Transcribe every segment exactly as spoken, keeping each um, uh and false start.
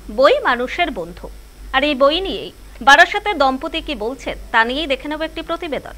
বই মানুষের বন্ধু, আর এই বই নিয়েই বারাসাতের দম্পতি কি বলছেন তা নিয়েই দেখে নেব একটি প্রতিবেদন।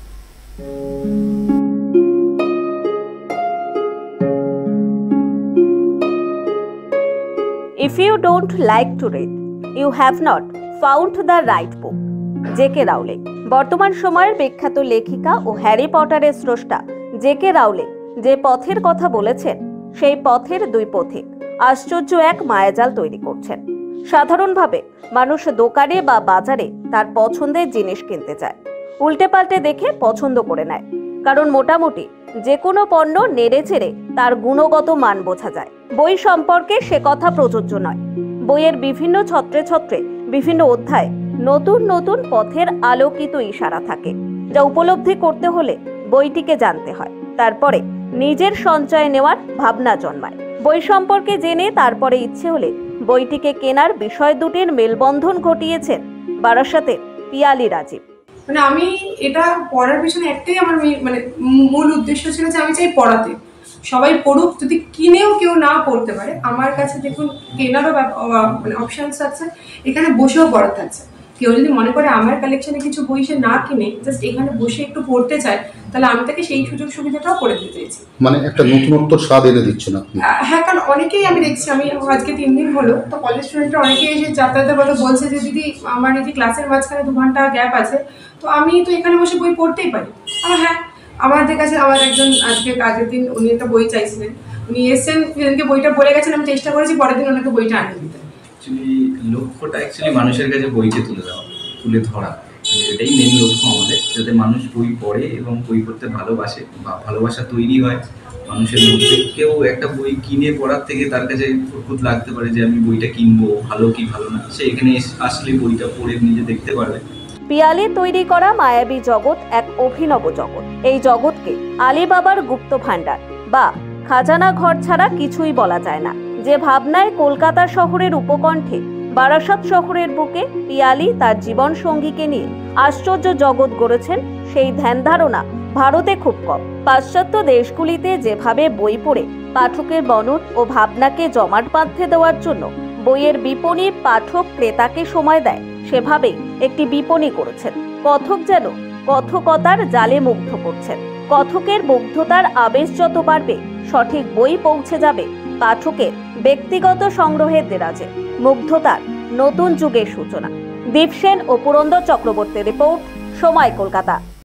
If you don't like to read, you have not found the right book. J K Rowling. বর্তমান সময়ের বিখ্যাত লেখিকা ও হ্যারি পটারের স্রষ্টা জে কে রাউলিং যে পথের কথা বলেছেন, সেই পথের দুই পথিক আশ্চর্য এক মায়াজাল তৈরি করছেন। সাধারণভাবে মানুষ দোকানে বা বাজারে তার পছন্দের জিনিস কিনতে চায়, উল্টে পাল্টে দেখে পছন্দ করে নেয়, কারণ মোটামুটি যে কোনো পণ্য নেড়ে চেড়ে তার গুণগত মান বোঝা যায়। বই সম্পর্কে সে কথা প্রযোজ্য নয়। বইয়ের বিভিন্ন ছত্রে ছত্রে বিভিন্ন অধ্যায় নতুন নতুন পথের আলোকিত ইশারা থাকে, যা উপলব্ধি করতে হলে বইটিকে জানতে হয়। তারপরে নিজের সঞ্চয় নেওয়ার ভাবনা জন্মায়। বই সম্পর্কে জেনে তারপরে ইচ্ছে হলে বইটিকে কেনার বিষয় দুটির মেলবন্ধন ঘটিয়েছেন বারাসাতের পিয়ালি রাজীব। মানে আমি এটা পড়ার পিছনে একটাই আমার মানে মূল উদ্দেশ্য ছিল যে আমি চাই পড়াতে, সবাই পড়ুক, যদি কিনেও কেউ না পড়তে পারে আমার কাছে দেখুন কেনারও মানে অপশনস আছে, এখানে বসেও পড়াতে আছে। কেউ যদি মনে করে আমার কালেকশনে কিছু বই সে না কিনে জাস্ট এখানে বসে একটু পড়তে চায়, তাহলে আমি তাকে সেই সুযোগ সুবিধাটাও করে দিতে চাইছি। মানে একটা নতুনত্ব স্বাদ এনে দিচ্ছে না? হ্যাঁ, কারণ অনেকেই আমি দেখছি, আমি আজকে তিন দিন হলো তো কলেজ স্টুডেন্টরা অনেকেই এসে যাতায়াতের কথা বলছে যে দিদি আমার এই যে ক্লাসের মাঝখানে দু ঘন্টা গ্যাপ আছে, তো আমি তো এখানে বসে বই পড়তেই পারি। আমার হ্যাঁ, আমাদের কাছে আমার একজন আজকে আগের দিন উনি একটা বই চাইছিলেন, উনি এসেছেন, সেদিনকে বইটা বলে গেছেন, আমি চেষ্টা করেছি পরের দিন ওনাকে বইটা আনিয়ে দিতে। অ্যাকচুয়ালি লক্ষ্যটা অ্যাকচুয়ালি মানুষের কাছে বইকে তুলে দেওয়া, তুলে ধরা, এটাই মেন লক্ষ্য আমাদের, যাতে মানুষ বই পড়ে এবং বই পড়তে ভালোবাসে বা ভালোবাসা তৈরি হয় মানুষের মধ্যে। কেউ একটা বই কিনে পড়ার থেকে তার কাছে অদ্ভুত লাগতে পারে যে আমি বইটা কিনবো, ভালো কি ভালো না, সে এখানে আসলে বইটা পড়ে নিজে দেখতে পারবে। পিয়ালি তৈরি করা মায়াবী জগৎ এক অভিনব জগৎ। এই জগৎকে আলিবাবার গুপ্ত ভাণ্ডার বা খাজানা ঘর ছাড়া কিছুই বলা যায় না। যে ভাবনায় কলকাতা শহরের উপকণ্ঠে বারাসাত শহরের বুকে পিয়ালি তার জীবন সঙ্গীকে নিয়ে আশ্চর্য জগৎ গড়েছেন, সেই ধ্যান ধারণা ভারতে খুব কম। পাশ্চাত্য দেশগুলিতে যেভাবে বই পড়ে পাঠকের মনন ও ভাবনাকে জমাট বাঁধতে দেওয়ার জন্য বইয়ের বিপণী পাঠক ক্রেতাকে সময় দেয়, সেভাবেই একটি বিপণী করেছেন। কথক যেন কথকতার জালে মুগ্ধ করছেন। কথকের মুগ্ধতার আবেশ যত বাড়বে, সঠিক বই পৌঁছে যাবে পাঠকের ব্যক্তিগত সংগ্রহের দেরাজে। মুগ্ধতার নতুন যুগের সূচনা। দীপ সেন ও পুরন্দর চক্রবর্তীর রিপোর্ট, সময় কলকাতা।